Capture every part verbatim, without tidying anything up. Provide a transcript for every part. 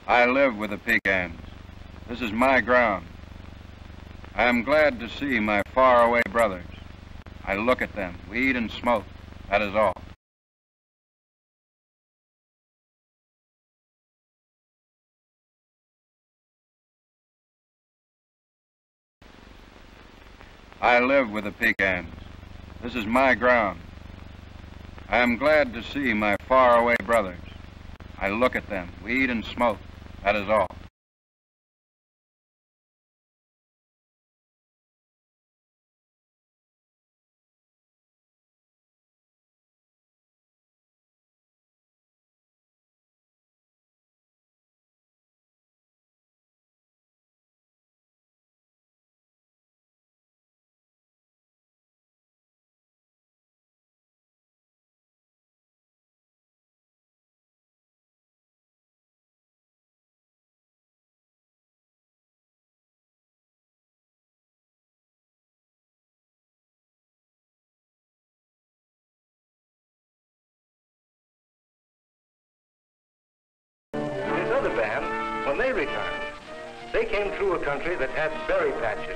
I live with the pecans. This is my ground. I am glad to see my faraway brothers. I look at them. We eat and smoke. That is all. I live with the pecans. This is my ground. I am glad to see my faraway brothers. I look at them. We eat and smoke. That is all. Another band, when they returned, they came through a country that had berry patches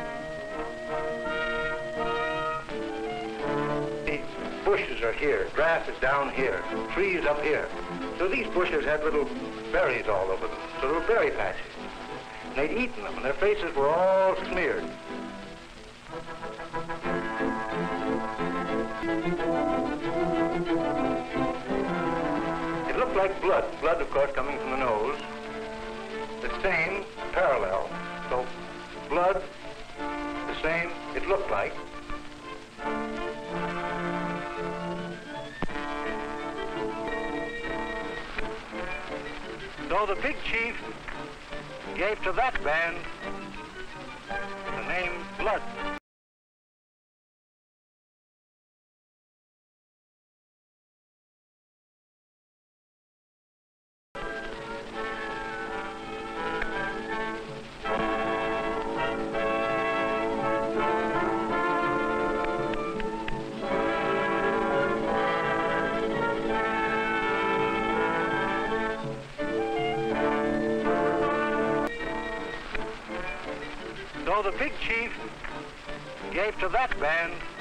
in it. The bushes are here, grass is down here, trees up here. So these bushes had little berries all over them, so there were berry patches. And they'd eaten them, and their faces were all smeared. It looked like blood, blood of course coming from the nose. The same, parallel. So blood, the same, it looked like. So the big chief gave to that band the name Blood. So the big chief gave to that band